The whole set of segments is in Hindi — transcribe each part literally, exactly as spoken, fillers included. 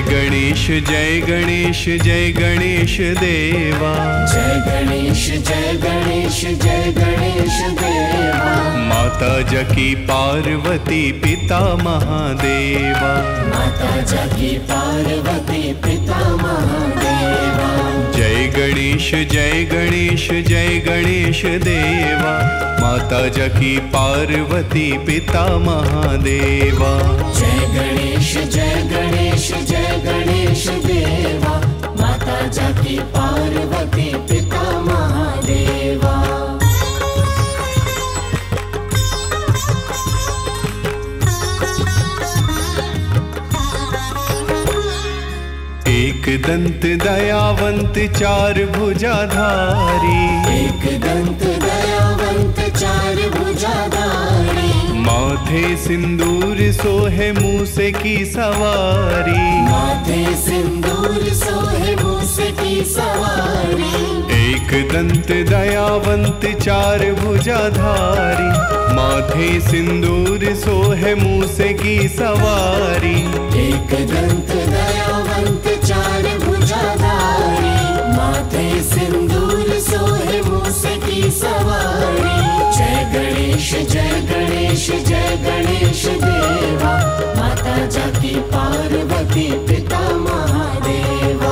गणेश जय गणेश जय गणेश देवा। जय गणेश जय गणेश जय गणेश देवा। माता जकी पार्वती पिता महादेवा। माता जकी पार्वती पिता महादेवा। जय गणेश जय गणेश जय गणेश देवा। माता जकी पार्वती पिता महादेवा। जय गणेश जय गणेश जय गणेश देवा। माता जकी पार्वती पिता महादेवा। एक दंत दयावंत चार भुजाधारी। एक दंत दयावंत चार भुजाधारी। माथे सिंदूर सोहे मूसे की सवारी। माथे सिंदूर सोहे मूसे की सवारी। एक दंत दयावंत चार भुजाधारी। माथे सिंदूर सोहे मूसे की सवारी। एक दंत दयावंत चार भुजाधारी। माथे सिंदूर सोहे मूसे की सवारी। जय गणेश जय गणेश जय गणेश देवा। माता जकी पार्वती पिता महादेवा।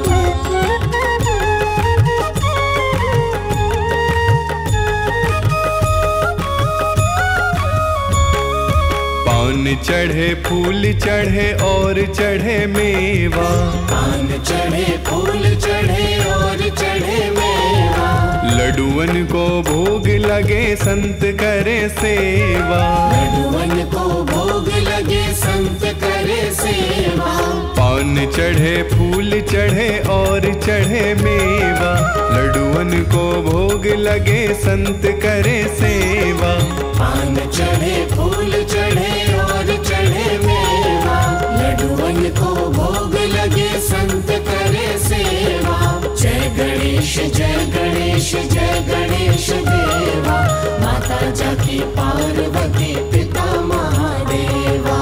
पान चढ़े फूल चढ़े और चढ़े मेवा। पान चढ़े फूल चढ़े और चढ़े मेवा। लडुअन को भोग लगे संत करे सेवा। लडुअन को भोग लगे संत करे सेवा। पान चढ़े फूल चढ़े और चढ़े मेवा। लडुअन को भोग लगे संत करे सेवा। पान चढ़े फूल चढ़े और चढ़े मेवा। लडुअन को भोग लगे संत करे सेवा। जय गणेश जय गणेश जय गणेश देवा। माता जकी पार्वती पिता महादेवा।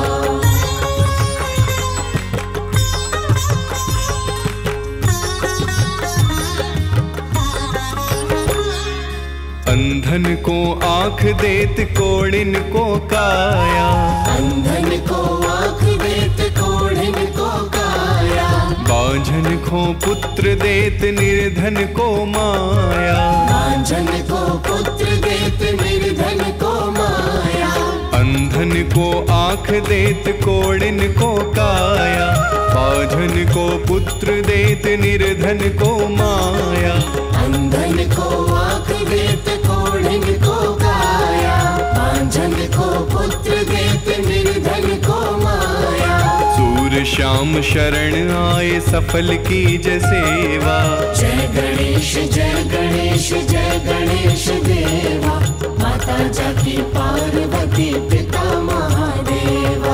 अंधन को आँख देत कोड़िन को काया। अंधन को आँख देत कोढ़िन को काया। बांझन को पुत्र देत निर्धन को माया। बांझन को पुत्र देत निर्धन को माया। अंधन को आँख देत कोड़िन को काया। बांझन को पुत्र देत निर्धन को माया। अंधन को आँख देत कोढ़िन को काया। बांझन को पुत्र देत निर्धन को माया। सूर श्याम शरण आए सफल कीज सेवा। जय गणेश जय गणेश जय गणेश देवा। माता जकी पार्वती पिता महादेवा।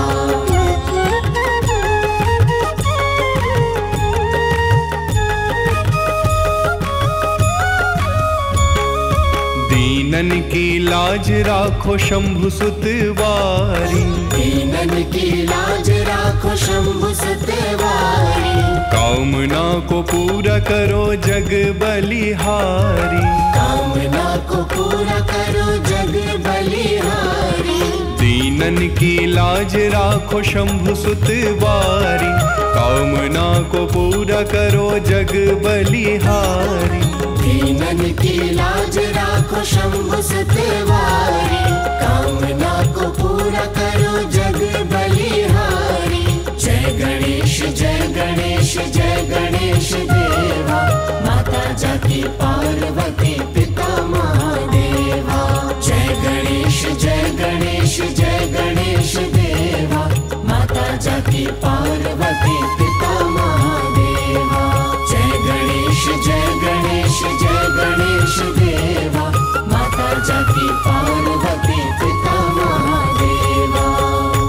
दीनन की लाज राखो शंभु सुतवारी। दीनन की लाज राखो शंभु सतवारी। कामना को पूरा करो जग बलिहारी। कामना को पूरा करो जग बलिहारी। दीनन की लाज राखो शंभु सुतवारी। कामना को पूरा करो जग बलिहारी। दीनन की लाज राखो शंभु सतवारी। कामना को पूरा करो जग बलिहारी। जय गणेश जय गणेश जय गणेश देवा। माता जकी पार्वती पिता महादेवा। जय गणेश जय गणेश जय गणेश देवा। माता जकी पार्वती पिता महादेवा। जय गणेश जय गणेश जय गणेश देवा। माता जकी पार्वती पिता महादेवा।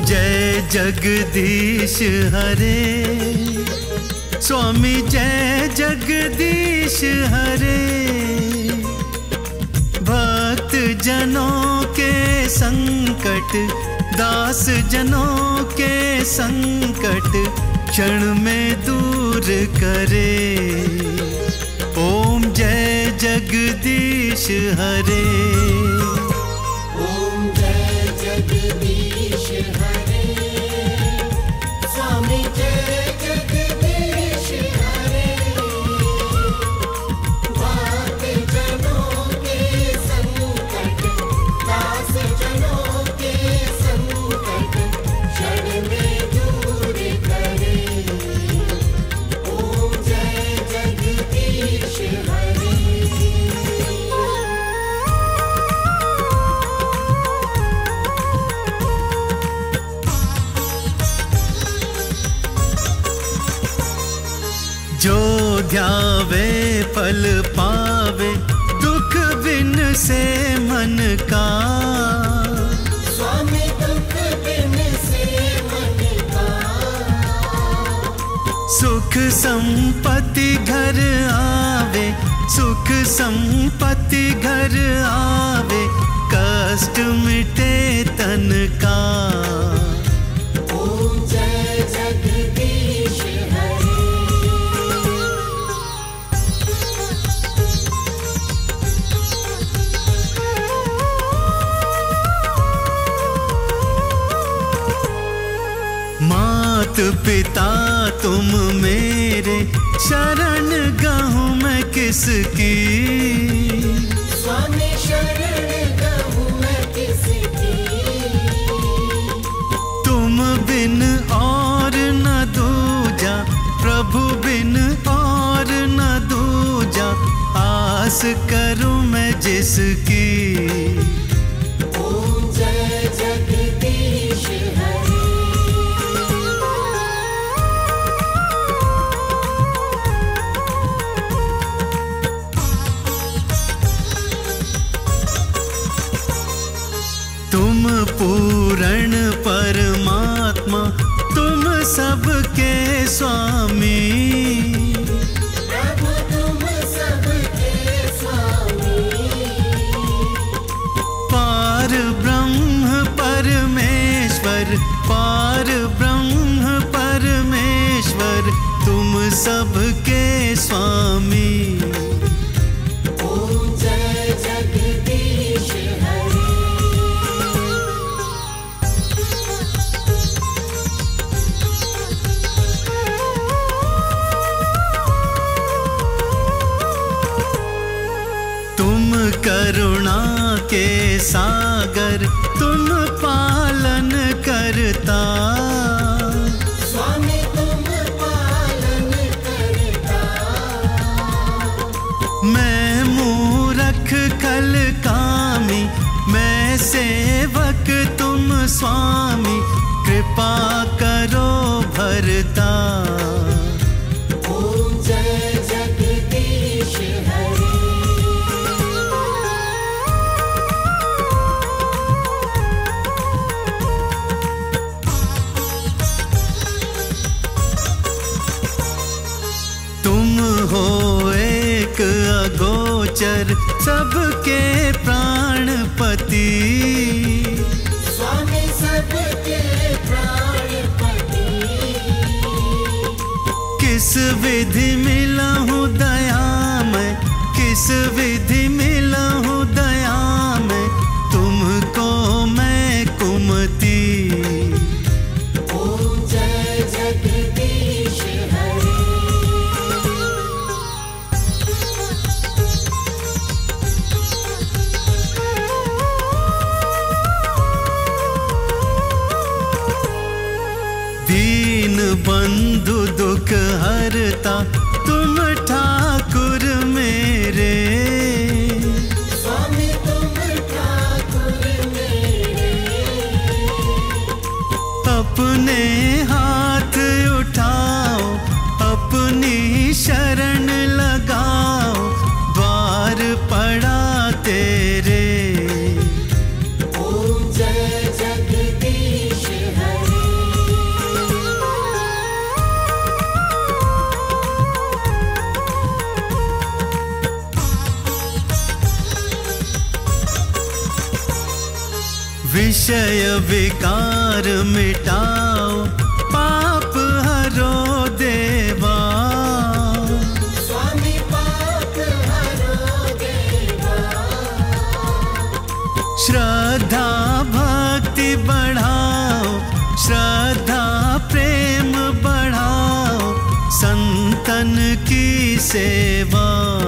जय जगदीश हरे, स्वामी जय जगदीश हरे। भक्त जनों के संकट, दास जनों के संकट क्षण में दूर करे। ओम जय जगदीश हरे। ओम जय जगदीश हरे, स्वामी जय जगदीश हरे। भक्त जनों के संकट, दास जनों के संकट क्षण में दूर करे। ओम जय जगदीश हरे। जो ध्यावे फल पावे, दुख बिन से मन का। स्वामी दुख बिन से मन का। सुख संपत्ति घर आवे, सुख संपत्ति घर आवे, कष्ट मिटे तन का। ओम जय जगदीश हरे। मात पिता तुम मेरे, शरण गहूँ मैं किसकी। स्वामी शरण गहूँ मैं किसकी। तुम बिन और न दूजा, प्रभु बिन और न दूजा, आस करूँ मैं जिसकी। ओम जय जगदीश हरे। तुम पूर्ण परमात्मा, तुम सबके स्वामी। प्रभु तुम सबके स्वामी। पार ब्रह्म परमेश्वर, पार ब्रह्म परमेश्वर, तुम सबके स्वामी। ओम जय जगदीश हरे। तुम करुणा के सागर, तुम पालन करता। स्वामी तुम पालन करता। मैं मूरख खल कामी, मैं सेवक तुम स्वामी, कृपा करो भरता। ओम जय जगदीश हरे। तुम हो एक अगोचर, सबके प्राणपति। स्वामी सबके प्राणपति। किस विधि मिला हूँ दया में, किस विधि मिला हूँ दया में, तुमको मैं कुमति। ओम जय जगदीश हरे। दीन बंधु दुख हरता, तुम ठाकुर मेरे। स्वामी तुम ठाकुर मेरे। अपने हाथ उठाओ, अपनी शरण लगाओ, द्वार पड़ा तेरे। ओम जय जगदीश हरे। विषय विकार मिटाओ, पाप हरो देवा। स्वामी पाप हरो देवा। श्रद्धा भक्ति बढ़ाओ, श्रद्धा प्रेम बढ़ाओ, संतन की सेवा।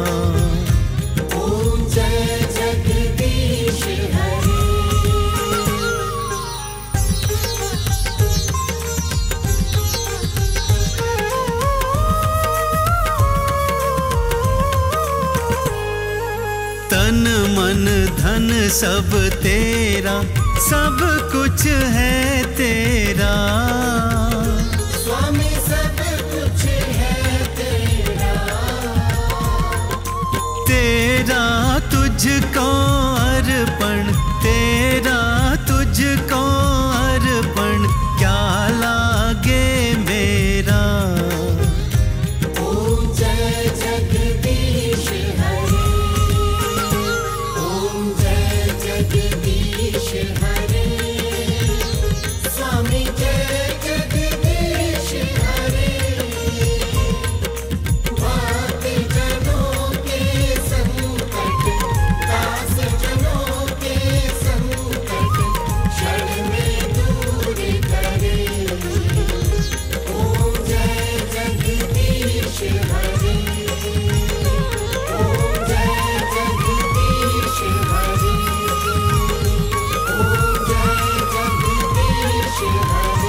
ओम जय जगदीश हरे। तन मन धन सब तेरा, सब कुछ है तेरा। स्वामी सब कुछ है तेरा। तेरा तुझको अर्पण, तेरा तुझको अर्पण, क्या लागे मेरा। ओम जय जगदीश हरे। ओम जय जगदीश हरे। स्वामी जय जगदीश हरे। भक्त जनों के संकट, दास जनों के संकट, क्षण में दूर करे। ओम जय जगदीश हरे। ओम जय जगदीश हरे। ओम जय जगदीश हरे।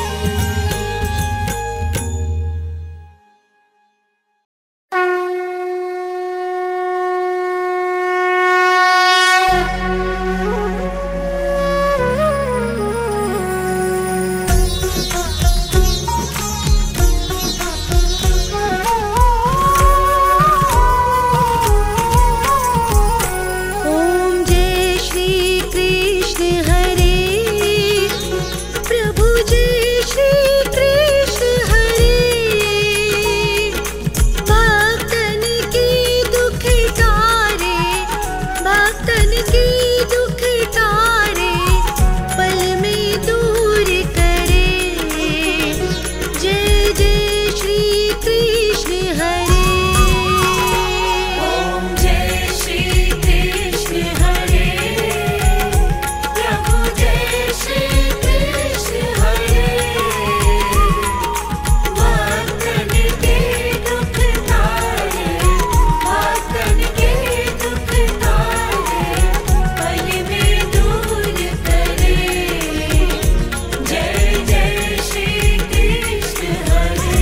ओम जय श्री कृष्ण हरे। प्रभु जय श्री कृष्ण हरे। भक्तन की दुख तारे, भक्तन की दुख तारे, पल में दूर करे। जय जय श्री कृष्ण हरे। ओम जय श्री कृष्ण हरे। प्रभु जय श्री कृष्ण हरे। भक्तन के दुख तारे, भक्तन के दुख तारे, पल में दूर करे। जय जय श्री कृष्ण हरे।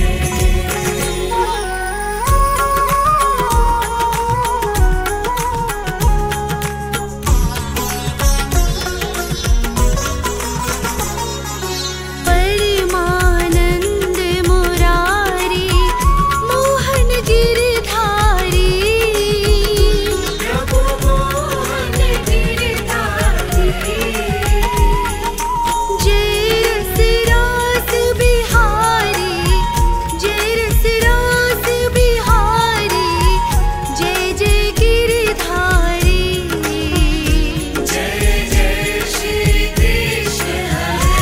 परमानंद मुरारी, मोहन गिरधारी। प्रभु मोहन गिरधारी। जय रस रास बिहारी, जय रस रास बिहारी, जय जय गिरधारी। जय जय श्री कृष्ण हरे।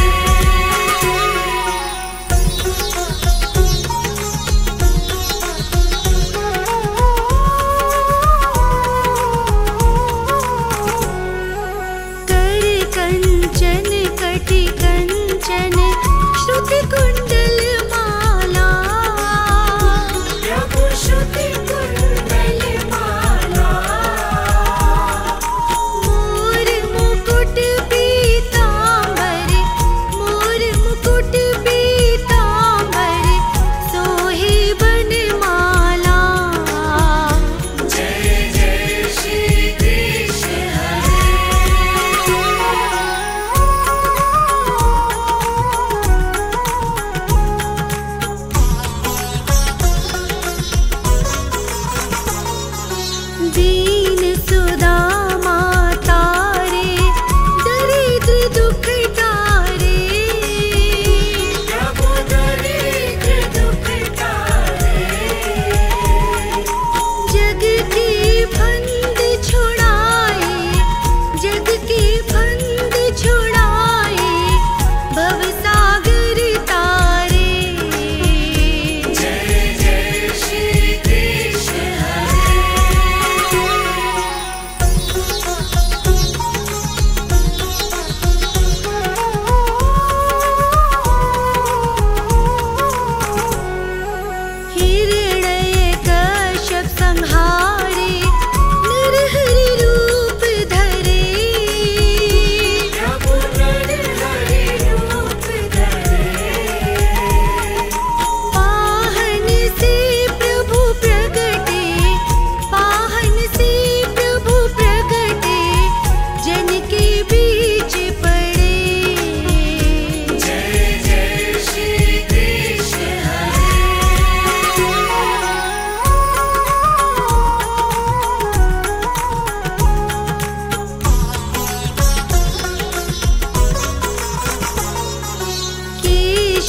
कर कंचन कटि कंचन, श्रुति कुंडल माला। प्रभु श्रुति कुंडल माला। मोर मुकुट पीतांबर, मोर मुकुट पीतांबर, सोहे बनमाला। जय जय श्री कृष्ण हरे।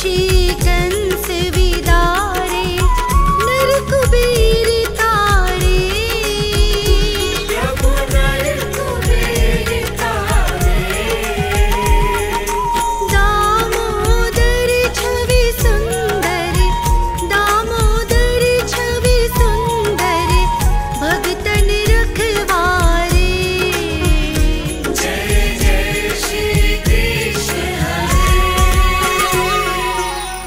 ऋषि कंस विदारे नर कुबेर तारे प्रभु नर कुबेर तारे दामोदर छवि सुंदर दामोदर छवि सुंदर भगतन रखवारे जय जय श्री कृष्ण हरे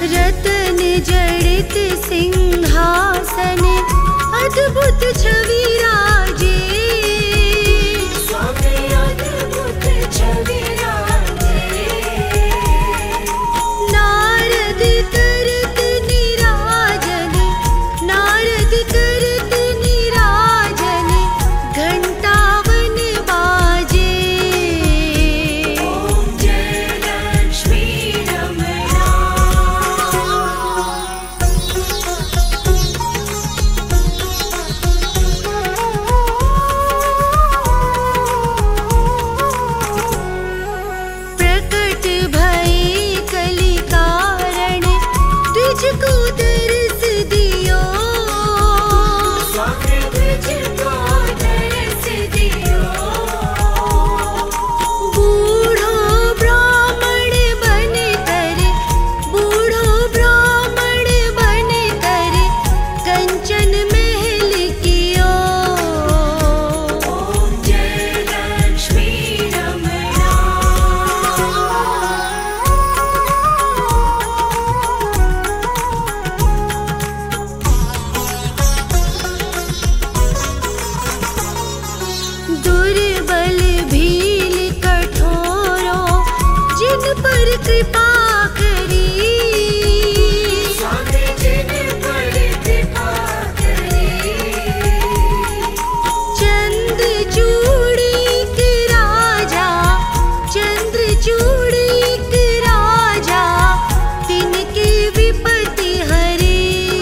रतन जड़ित सिंहासन अद्भुत छवि राजे। स्वामी अद्भुत छवि राजे। नारद करत निराजन, नारद करत निराजन, घंटावन बाजे। ओम जय लक्ष्मी रमणा। प्रकट भई कलि कारण, तुझको दर्श दियो। स्वामी तुझको दर्श दियो। बूढ़ो ब्राह्मण बन कर, बूढ़ो ब्राह्मण बन कर, कंचन महल कियो। ओम जय लक्ष्मी रमणा। दुर्बल भील कठोरों, जिन पर कृपा करी। स्वामी जिन पर कृपा करी। चंद्रचूड़िक राजा, चंद्रचूड़िक राजा, तिनके विपत्ति हरे।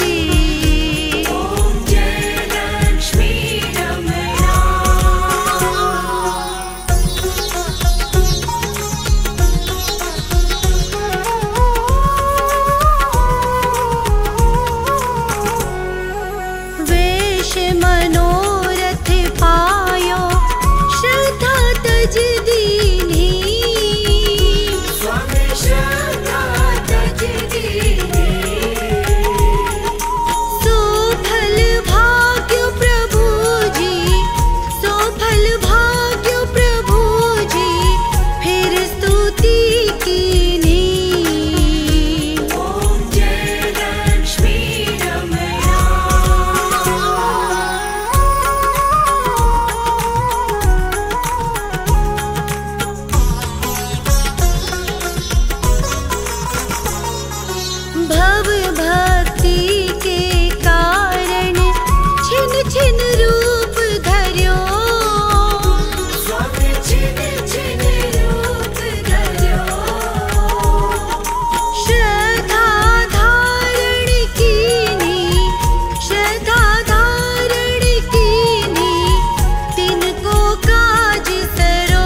ओम जय लक्ष्मी रमणा। वेश मनोरथ पायो, श्रद्धा तज दीनी। स्वामी श्रद्धा तज दीनी। सोफल भाग्य प्रभु जी, सोफल भाग्य प्रभु जी, फिर स्तुति कीनी। ओम जय लक्ष्मी रमणा। भव भक्ति के कारण, छिन छिन रूप धर्यो। स्वामी छिन छिन रूप धर्यो। श्रद्धा धारण कीनी, श्रद्धा धारण कीनी, तिनको काज सरो।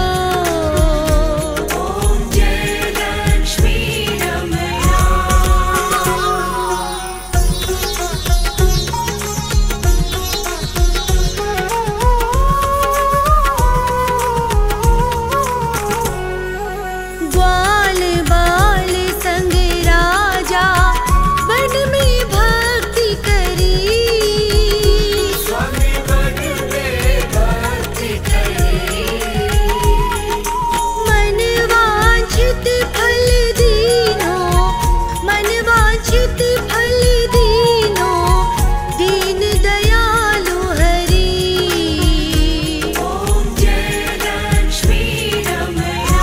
ओम जय लक्ष्मी रमणा। ग्वाल बाल संग राजा, वन में भक्ति करी। स्वामी वन में भक्ति करी। मन वांछित फल दीनो, मन वांछित फल दीनो, दीन दयालु हरि। ओम जय लक्ष्मी रमणा।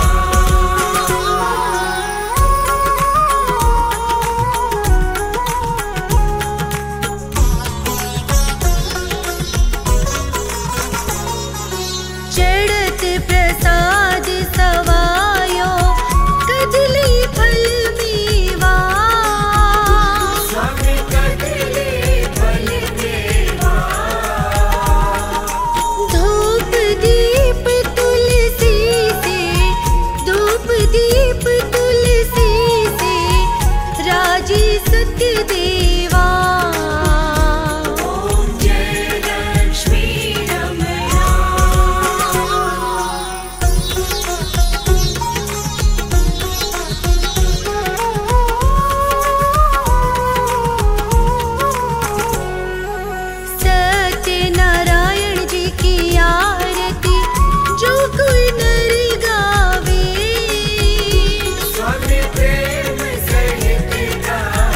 चढ़त प्रसाद सवायो, कदली फल मेवा। स्वामी कदली फल मेवा। धूप दीप तुलसी से, धूप दीप तुलसी से, राजी सत्य देवा। ओम जय लक्ष्मी रमणा। सत्यनारायण जी की आरती, जो कोई नर गावे। स्वामी प्रेम सहित गावे।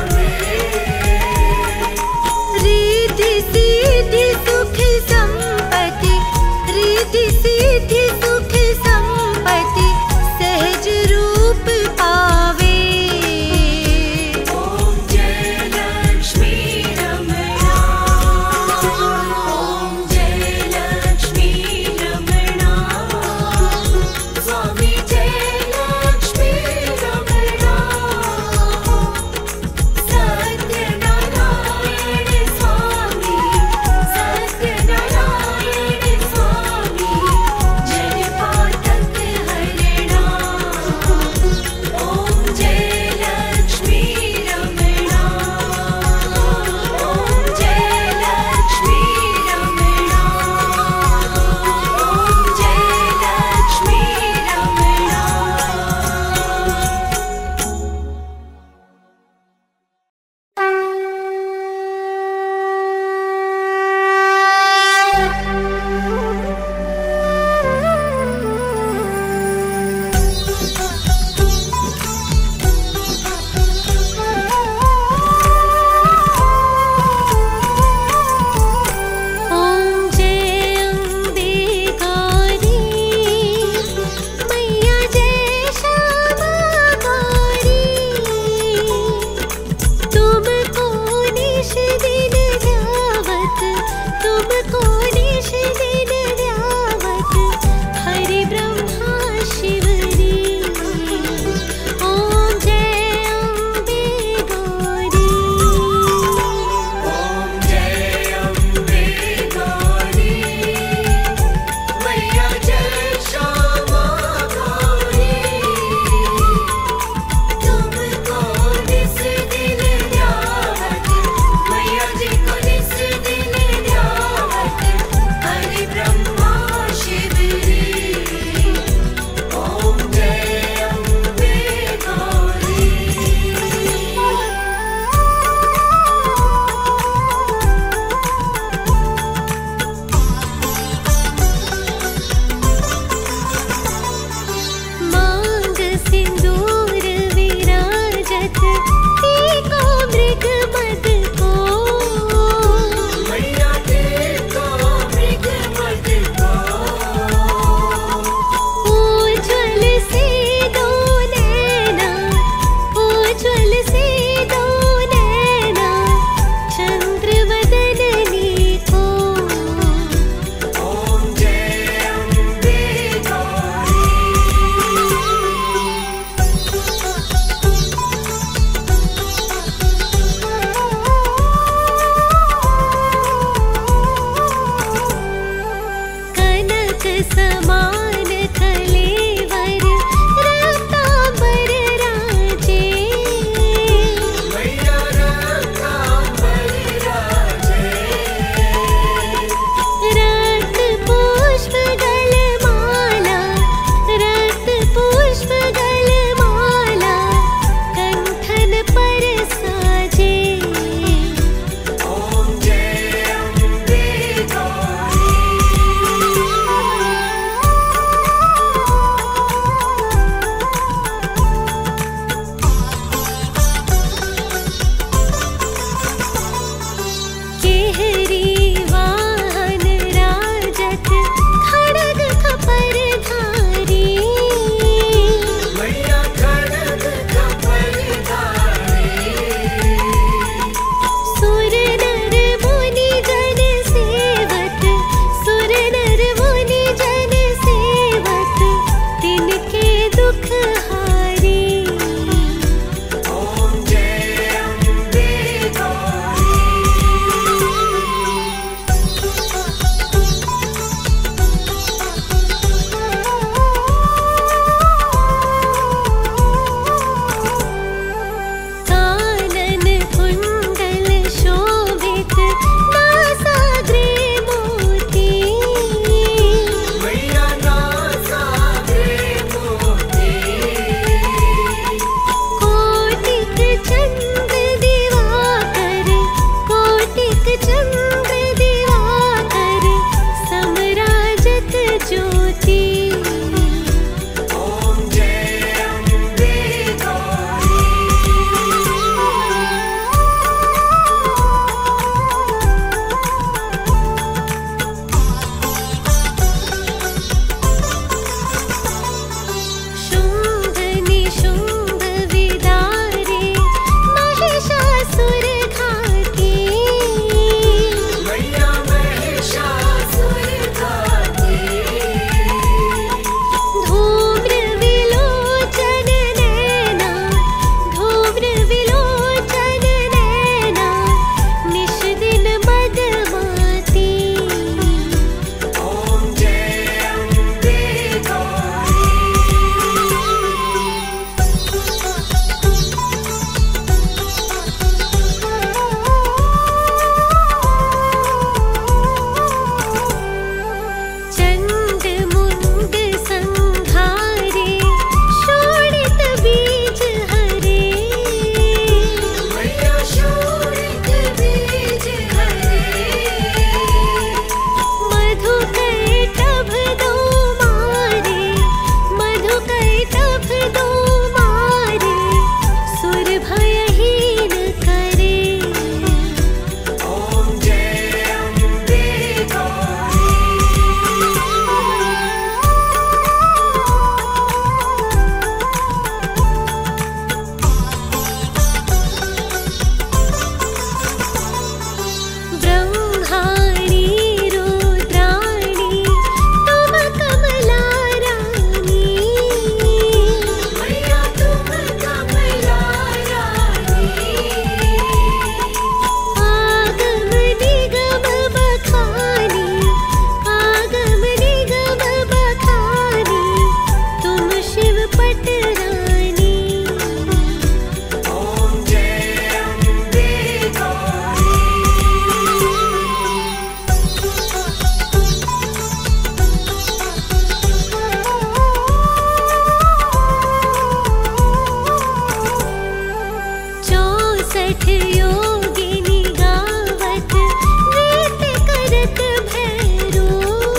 चौसठ योगिनी गावत नृत्य करत भैरो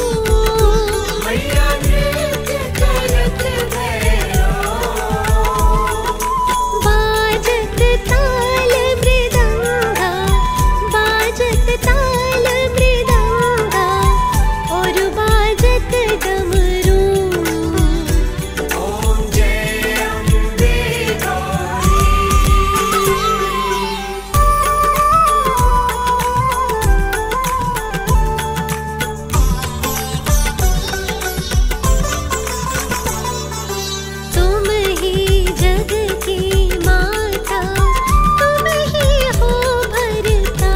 मैया नृत्य करत भैरो बाजत ताल मृदंगा बाजत ताल मृदंगा और बाजत डमरू ओम जय अम्बे गौरी तुम ही जग की माता तुम ही हो भरता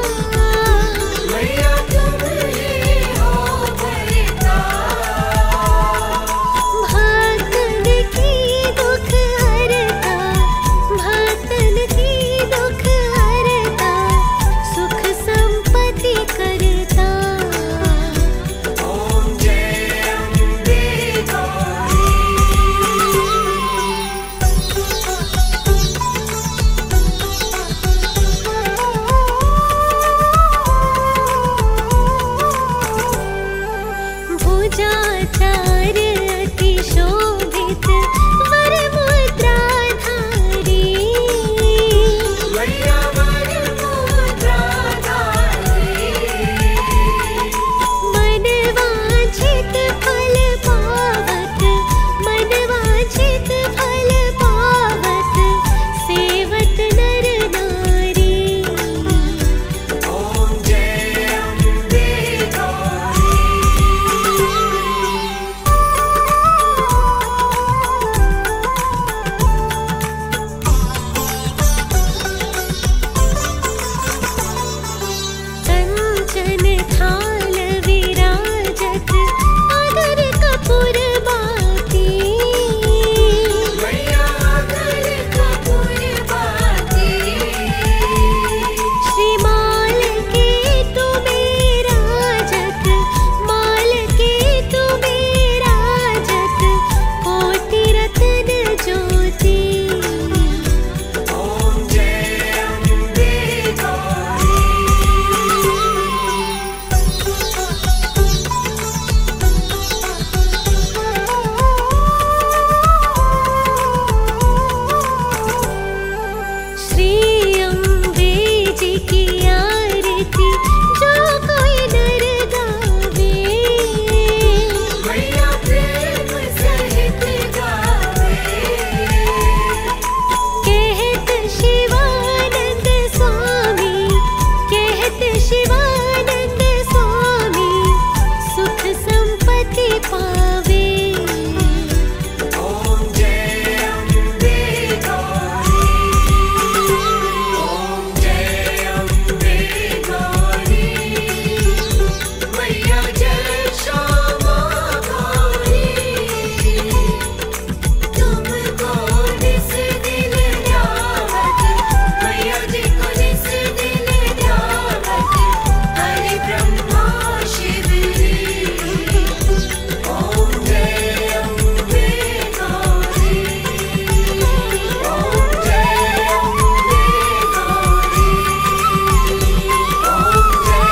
मैया तुम ही हो भरता भक्तन की दुख हरता भक्तन की दुख हरता सुख संपत्ति करता ओम जय अम्बे गौरी भुजाचार अति शोभित वर मुद्राधारी मैया वर मुद्राधारी मनवांछित फल पावत मनवांछित फल पावत सेवत नर नारी ओम जय अम्बे गौरी कंचन थाल विराजत अगर कपूर बाती मैया अगर कपूर बाती श्री माल के तुम्हें राजत माल के तुम्हें राजत कोटि रत्न ज्योति ओम जय अम्बे गौरी श्री अम्बे जी की आरती जो कोई नर गावे मैया प्रेम सहित गावे कहत शिवानंद स्वामी कहत शिवानंद स्वामी सुख संपत्ति पावे ओम जय अम्बे गौरी ओम जय अम्बे गौरी मैया जय श्यामा गौरी तुमको निस दिल ध्यावत मैया जी को निस दिल ध्यावत हरि ब्रह्मा शिवरी ओम जय अम्बे गौरी ओम जय अम्बे गौरी ओम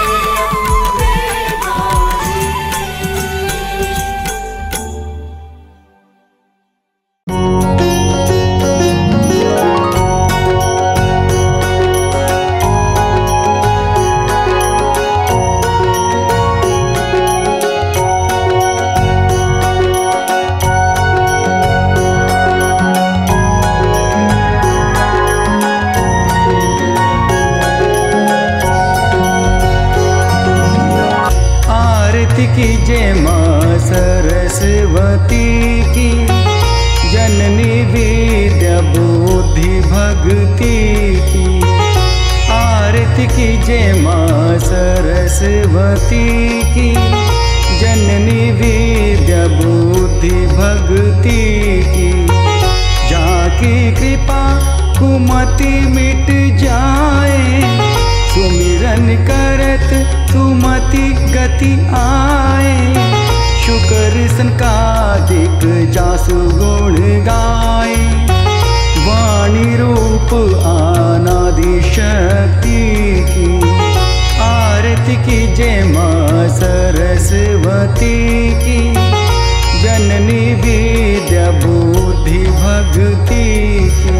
आरती कीजिए माँ सरस्वती की जननी विद्या बुद्धि भक्ति की। आरती कीजिए माँ सरस्वती की जननी विद्या बुद्धि भक्ति की। जाकी कृपा कुमति मिट जाए सुमिरन करत सुमति गति आए। शुक्र संकादिक जासु गुण गाए वाणी रूप आनादि शक्ति की। आरती कीजिए माँ सरस्वती की, जननी विद्या बुद्धि भक्ति की।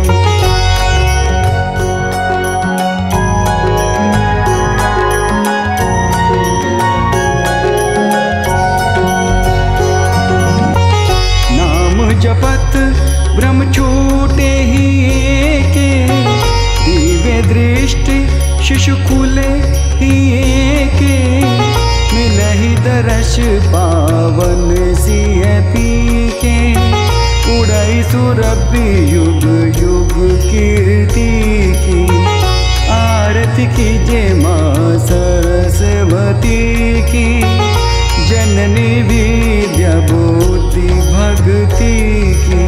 नाम जपत ब्रह्म छूटे ही के, दिव्य दृष्टि शिशु खुले ही के। मिलहि दर्श पावन सिय पी के, उड़ई सुरभि युग युग कीर्ति की। आरती कीजिए माँ सरस्वती की, जननी विद्या बुद्धि भक्ति की।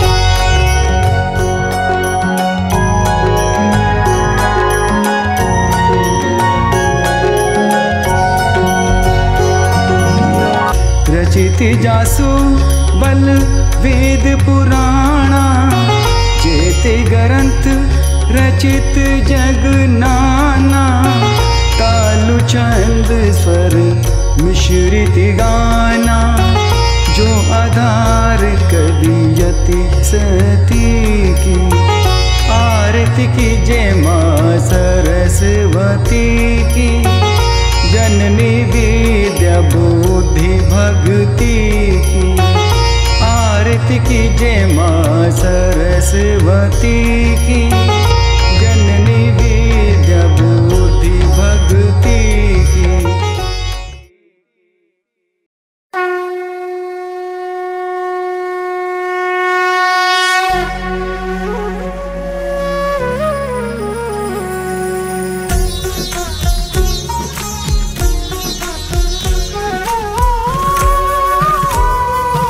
रचित जासु बल वेद पुराणा, जेते ग्रंथ रचित जग नाना। तालु छंद स्वर मिश्रित गाना, जो आधार कदियति सती की। आरती कीजिए माँ सरस्वती की, जननी विद्या बुद्धि भक्ति की। आरती कीजिए माँ सरस्वती की, जननी विद्या बुद्धि भक्ति की।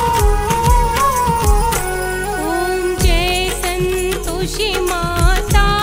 ओम जय संतोषी माता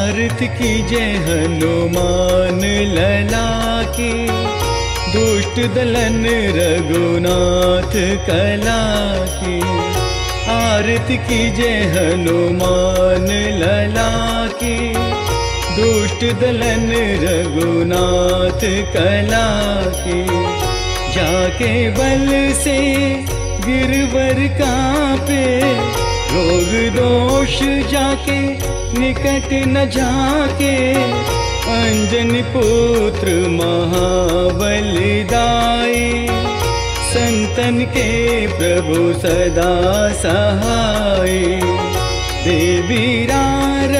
आरती कीजे हनुमान लला की, दुष्ट दलन रघुनाथ कला की। आरती कीजे हनुमान लला की, दुष्ट दलन रघुनाथ कला की। जाके बल से गिरवर कांपे, रोग दोष जाके निकट न जाके। अंजनी पुत्र महाबलिदाई, संतन के प्रभु सदा सहाय। देवीरा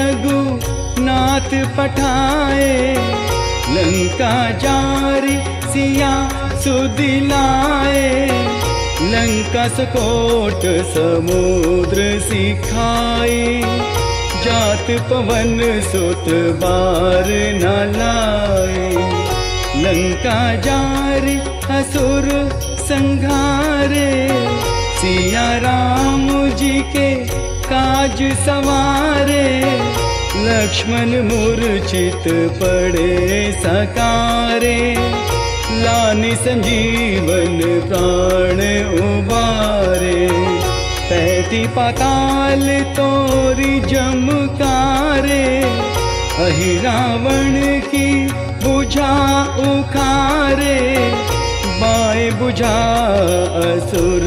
रघुनाथ पठाए, लंका जारी सिया सुदिलाए। लंका सकोट समुद्र सिखाई, जात पवन सुत बार न लाए। लंका जारी असुर संघारे, सिया राम जी के काज सवारे। लक्ष्मण मूर्छित पड़े सकारे, लानि संजीवन प्राण उबारे। पैती पाताल तोरी जमकारे, अहि रावण की बुझा उखारे। बाएं बुझा असुर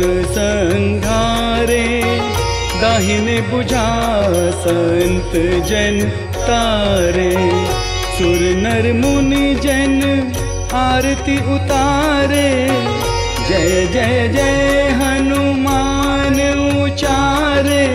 संघारे, दाहिने बुझा संत जन तारे। सुर नर मुनि जन आरती उतारे, जय जय जय हनुमान उचारे।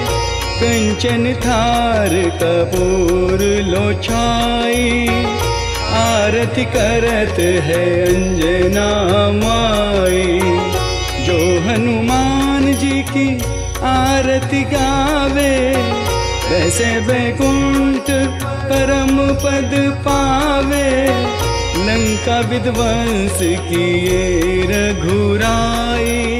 कंचन थार कपूर लो छाई, आरती करत है अंजना माई। जो हनुमान जी की आरती गावे, वैसे बैकुंठ परम पद पावे। लंका विध्वंस किए रघुराई,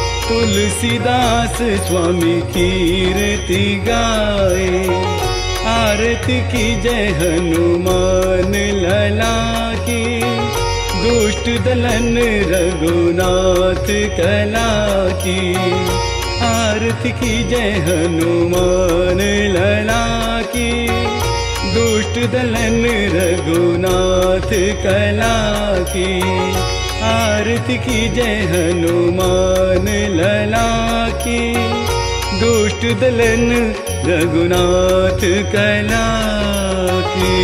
तुलसीदास स्वामी कीर्ति गाए। आरती की जय हनुमान लला की, दुष्ट दलन रघुनाथ कला की। आरती की जय हनुमान लला की, दुष्ट दलन रघुनाथ कला की। आरती की जय हनुमान लला की, दुष्ट दलन रघुनाथ कला की।